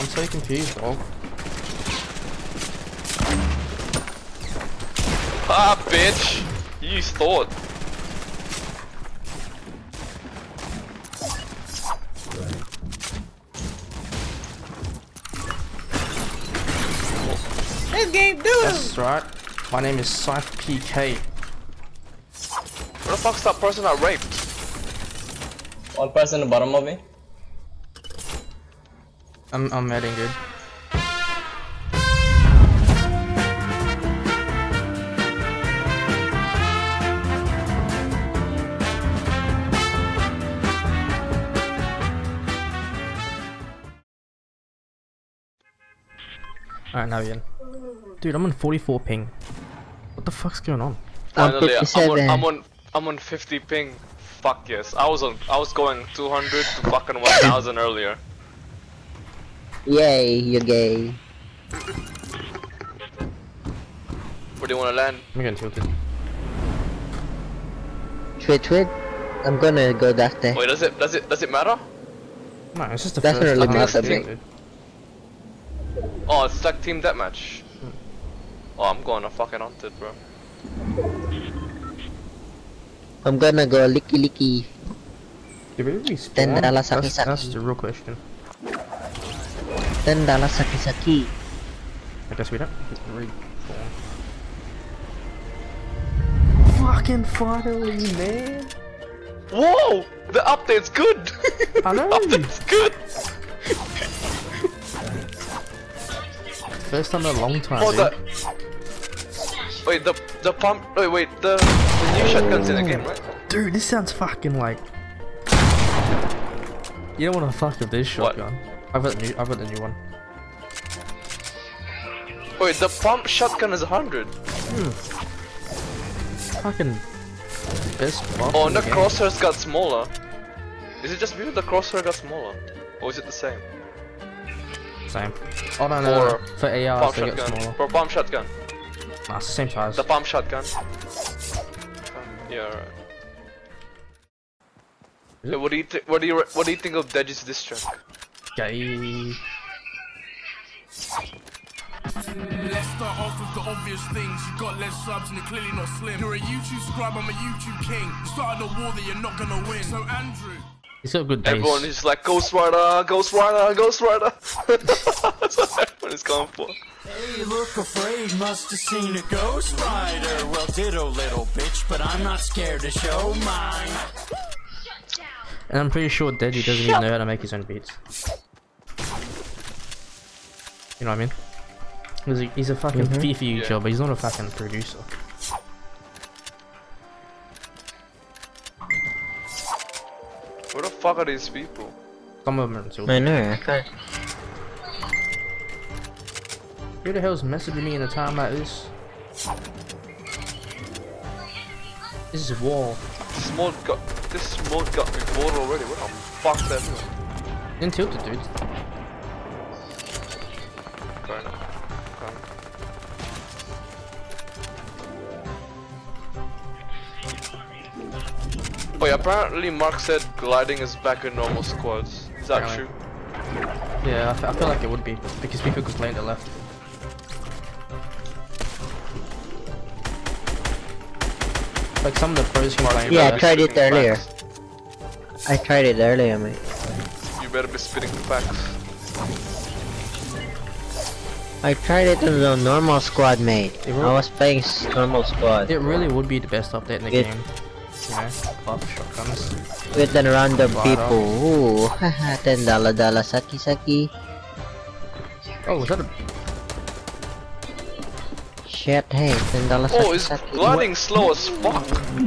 I'm so confused, dog. Ah, bitch! You thought. This game do it! That's right. My name is Scythe PK. Where the fuck's that person I raped? One person in the bottom of me. I'm heading, dude. Alright, now again. Dude, I'm on 44 ping. What the fuck's going on? Finally, 157. I'm on 50 ping. Fuck yes. I was going 200 to fucking 1000 earlier. Yay, you're gay. Where do you wanna land? I'm getting tilted. Twit. I'm gonna go that day. Wait, does it matter? No, it's just the Doesn't first really time matter, I've mate. tilted. Oh, it's like team deathmatch. Oh, I'm going to fucking hunted, bro. I'm gonna go licky. Did we respawn? $10 That's saki-saki. the real question. $10 saki-saki. I guess we don't respawn. Fucking finally, man! Whoa! The update's good! I know! The update's good! First time in a long time, Oh, dude. Wait, the pump. Wait, the new shotgun's in the game, right? Dude, this sounds fucking like... You don't want to fuck with this shotgun. I've got the new one. Wait, the pump shotgun is 100. Fucking best buff Oh, in and the the game. crosshairs got smaller. Is it just me that the crosshair got smaller? Or is it the same? Same. Oh no, For for ARs Pump they get shotgun. smaller. For pump shotgun. Nah, it's the same size. The pump shotgun. Yeah, right. Is it? Hey, what do you think of Deji's diss track? Gay. Let's start off with the obvious things. You got less subs and you're clearly not slim. You're a YouTube scribe, I'm a YouTube king. You started a war that you're not gonna win. So Andrew, He's got good base. Everyone is like Ghost Rider, Ghost Rider, Ghost Rider. That's what everyone is going for. Hey, you look afraid, must have seen a ghost rider. Well, ditto, little bitch, but I'm not scared to show mine. And I'm pretty sure Deji doesn't even know how to make his own beats. You know what I mean? He's a fucking FIFA YouTuber, but he's not a fucking producer. Where the fuck are these people? Some of them are until. I know, I can't. Who the hell's messaging me in a time like this? This is war. This mod got me bored already. What the fuck that is? In tilted, dude. Fair enough. Wait, apparently Mark said gliding is back in normal squads. Is that Apparently. true? Yeah, I feel like it would be because people could play to the left. Like some of the pros can play. Yeah, I better tried it spitting earlier. facts. I tried it earlier, mate. You better be spitting the facts. I tried it in the normal squad, mate. It I will- was playing normal squad. It really would be the best update in the It- game. You know, buff shotguns. With the random Right people. Ooh, haha, $10 saki-saki. Oh, was that a... Shit, hey, $10 Oh, it's saki-saki. gliding slow as fuck.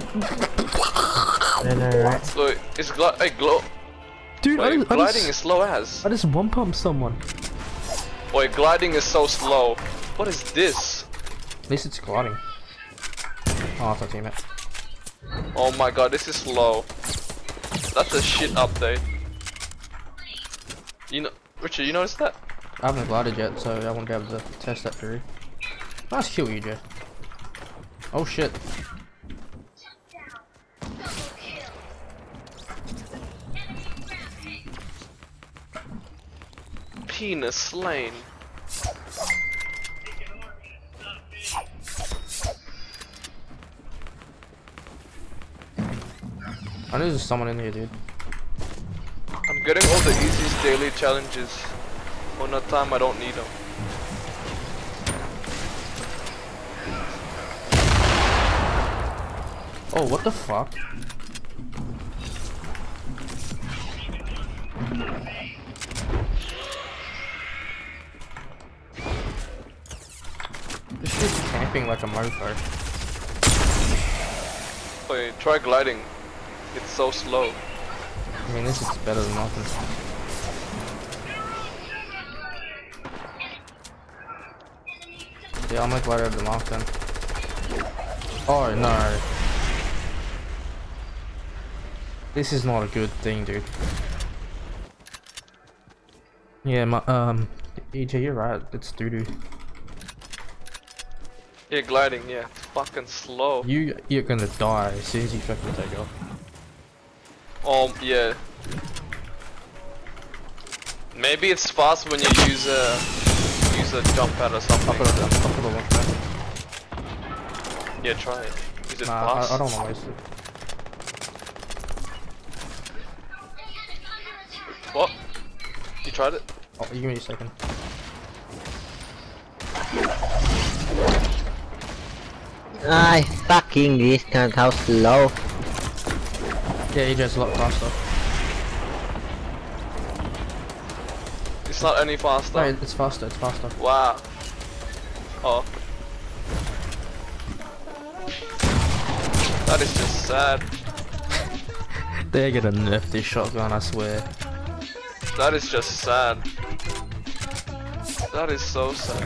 Right. So it's glow. Dude, Wait, I gliding just, is slow as. I just one pump someone. Wait, gliding is so slow. What is this? At least it's gliding. Oh, it's a teammate. Oh my god, this is slow. That's a shit update. You know, Richard, you noticed that? I haven't glided yet, so I won't be able to test that theory. Nice kill, you, Jay. Oh shit. Penis slain. I know there's someone in here, dude. I'm getting all the easiest daily challenges. On a time I don't need them. Oh, what the fuck? This shit's camping like a mofo. Wait, try gliding. It's so slow. I mean, this is better than nothing. Yeah, I'm gonna glide over the mark then. Oh no. This is not a good thing, dude. Yeah, EJ, you're right. It's doo-doo. Yeah, gliding, yeah. It's fucking slow. You're gonna die as soon as you fucking take off. Yeah. Maybe it's fast when you use a jump pad or something. I'll put a launch pad. Yeah, try it. Is it Nah, fast? I don't wanna waste it. What? You tried it? Oh, you give me a second. I fucking this can't how slow. Yeah, EJ's a lot faster. It's not any faster. No, it's faster, it's faster. Wow. Oh. That is just sad. They're gonna nerf this shotgun, I swear. That is just sad. That is so sad.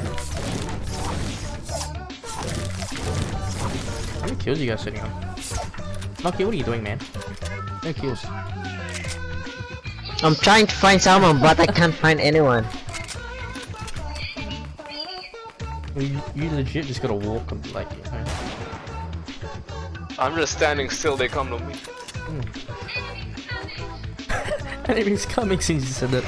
How many kills you guys sitting on? Nokia, what are you doing, man? No kills. I'm trying to find someone, but I can't find anyone. Well, you legit just gotta walk and like, you know. I'm just standing still, they come to me. Enemies coming since you said that.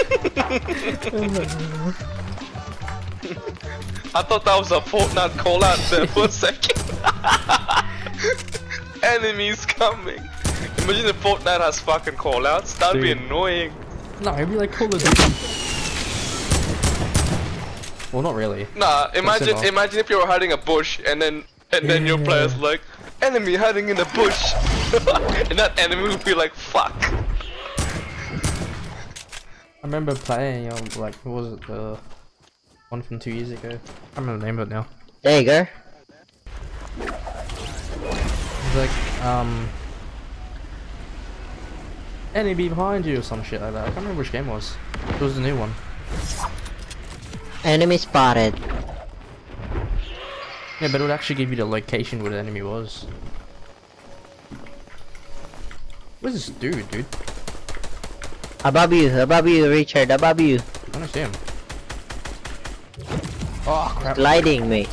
I thought that was a Fortnite call out there for a second. Enemies coming. Imagine if Fortnite has fucking call outs. That'd be Dude. annoying. No, it'd be like Call of Duty. Well, not really. Nah, imagine off. imagine if you were hiding a bush and then your player's like, enemy hiding in the bush. And that enemy would be like, fuck. I remember playing, like, what was it, the one from 2 years ago? I can't remember the name of it now. There you go. It was like, enemy behind you or some shit like that. I can't remember which game it was. It was the new one. Enemy spotted. Yeah, but it would actually give you the location where the enemy was. Where's this dude? Above you, Richard, above you. I don't see him. Oh crap. Gliding, mate.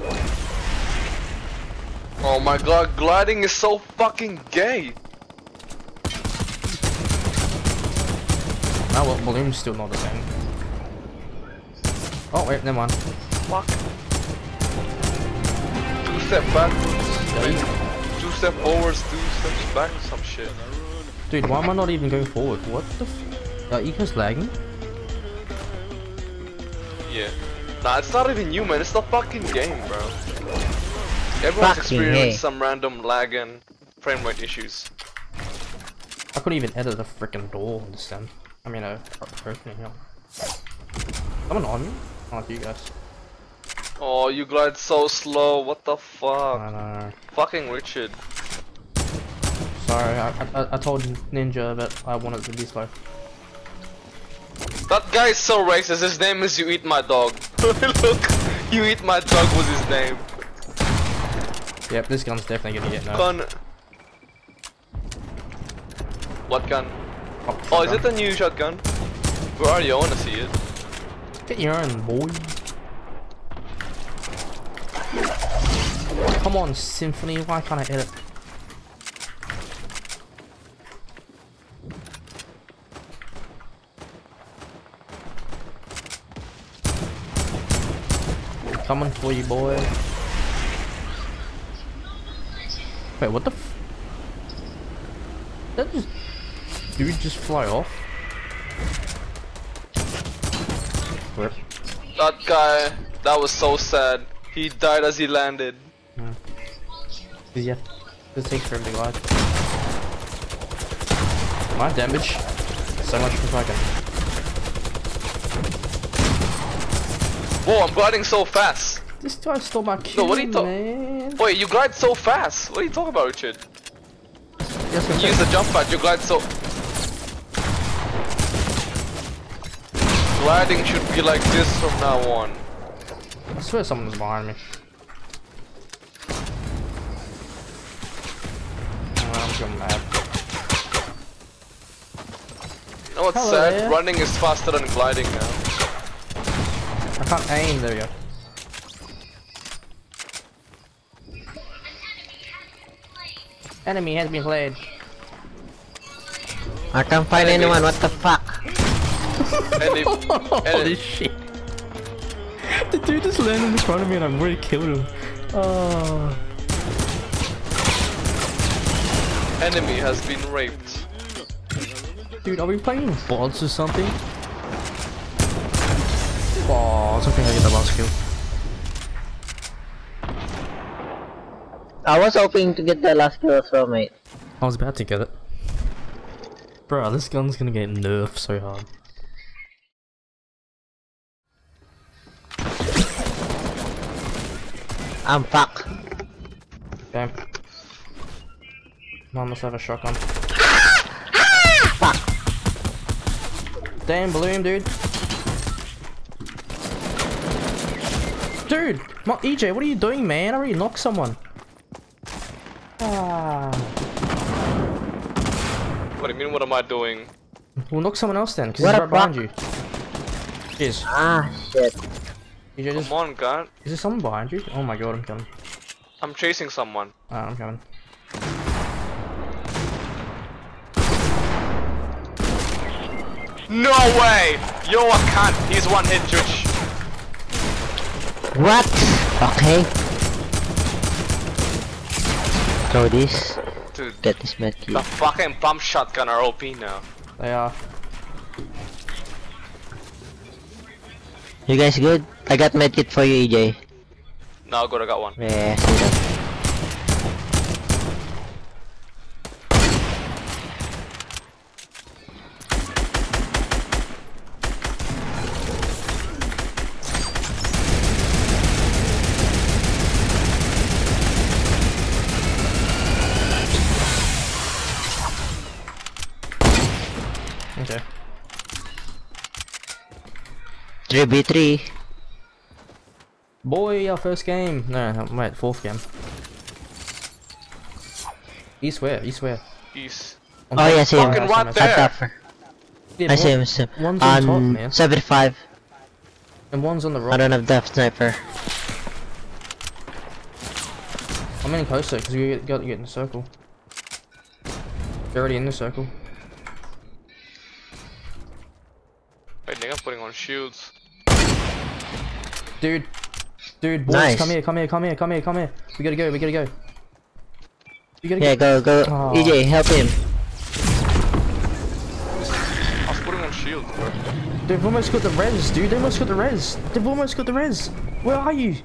Oh my god, gliding is so fucking gay. Oh well, balloon's still not the same. Oh wait, never mind. Fuck. 2 step backwards. Wait, 2 step forwards, 2 steps back, some shit. Dude, why am I not even going forward? What the f- Eco's lagging? Yeah. Nah, it's not even you, man. It's the fucking game, bro. Everyone's Fucking experienced hey. some random lag and frame rate issues. I couldn't even edit the freaking door this time. I mean, opening up. Someone on me? Not like you guys. Oh, you glide so slow. What the fuck? I know. Fucking Richard. Sorry, I told Ninja that I wanted to be slow. That guy is so racist. His name is You Eat My Dog. Look, You Eat My Dog was his name. Yep, this gun's definitely gonna get nerfed. Gun. What gun? Oh, is it the new shotgun? Where are you? I wanna see it. Get your own, boy. Come on, Symphony, why can't I edit? Coming for you, boy. Wait, what the f- That just... Dude just fly off? Rip. That guy, that was so sad. He died as he landed. Yeah. This takes forever to glide. My damage. So much for fucking. Whoa, I'm gliding so fast. This guy stole my kill, No, what are you man. Wait, you glide so fast. What are you talking about, Richard? Yes, You use the jump pad, you glide so... Gliding should be like this from now on. I swear someone's behind me. Oh, I'm going mad. You know what's Hello sad? there. Running is faster than gliding now. I can't aim, there we go. Enemy has been played. I can't find Enemy. anyone, what the fuck? Holy shit. The dude just landed in front of me and I've already killed him. Oh. Enemy has been raped. Dude, are we playing bots or something? Oh, I was hoping I get the last kill. I was hoping to get the last kill as well, mate. I was about to get it. Bro, this gun's gonna get nerfed so hard. I'm fucked. Okay. Mom must have a shotgun. Fuck. Damn, balloon, dude. Dude! EJ, what are you doing, man? I already knocked someone. Ah. What do you mean, what am I doing? We'll knock someone else then, because What he's a right behind fuck. you. Cheers. Ah, shit. EJ, just... Come on, God. Is there someone behind you? Oh my god, I'm coming. I'm chasing someone. I'm coming. No way! Yo, I can't. He's one hit, Judge. What? Okay. Throw this. Dude, Get this the medkit. fucking pump shotgun are OP now. They are. You guys good? I got medkit for you, EJ. Now good, I got one. Yeah, see that. Okay. 3v3. Boy, our first game. No, wait, fourth game. East where? East where? East. On Oh top? yeah, see him. Fucking right At there. tougher. Yeah, I see him, see him. One's on top, On man. 75. And one's on the I rock. don't have depth sniper. I'm in closer because we got to get in the circle. They're already in the circle. I think I'm putting on shields. Dude, boys, Nice. come here. We gotta go. We gotta go. Yeah, go. Oh. EJ, help him. I was putting on shields, bro. They've almost got the res, dude. They've almost got the res. Where are you?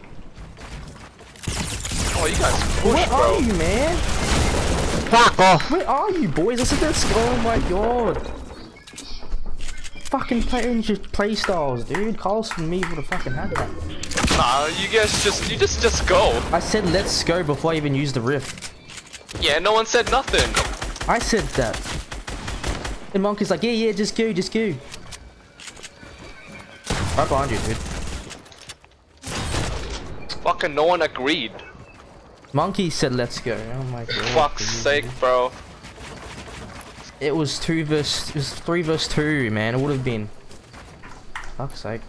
Oh, you guys Where push, bro. are you, man? Fuck off. Where are you, boys? I said let's go. Oh my god. Fucking change your playstyles, dude. Carlson and me would have fucking had that. Nah, you guys just go. I said let's go before I even used the rift. Yeah, no one said nothing. I said that. And Monkey's like, yeah, just go. Right behind you, dude. Fucking no one agreed. Monkey said let's go. Oh my god. Fuck's sake, bro. It was 3 versus 2, man. It would have been. Fuck's sake.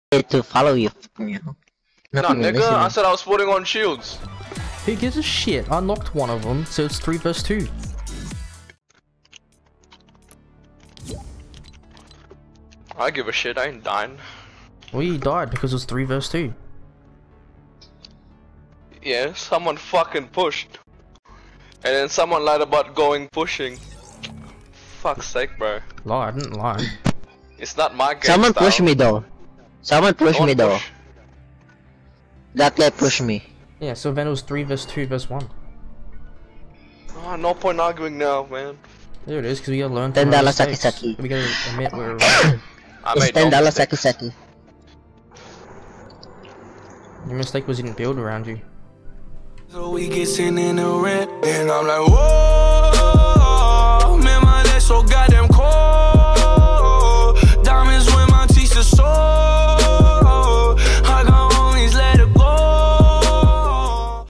to follow you. No, nigga, I said I was putting on shields. Who gives a shit? I knocked one of them, so it's 3 vs 2. I give a shit, I ain't dying. Well, you died because it was 3 vs 2. Yeah, someone fucking pushed. And then someone lied about going pushing. Fuck's sake, bro. Lie, I didn't lie. It's not my game Someone style. pushed me though. Someone pushed me though. Push. That guy pushed me. Yeah, so then it was 3 vs 2 vs 1. Oh, no point arguing now, man. There it is, because we gotta learn $10 from our mistakes. Saki. We gotta admit we're wrong. I It's made no $10 mistakes. Saki. Your mistake was you didn't build around you. So we get sitting in the rent, and I'm like, whoa.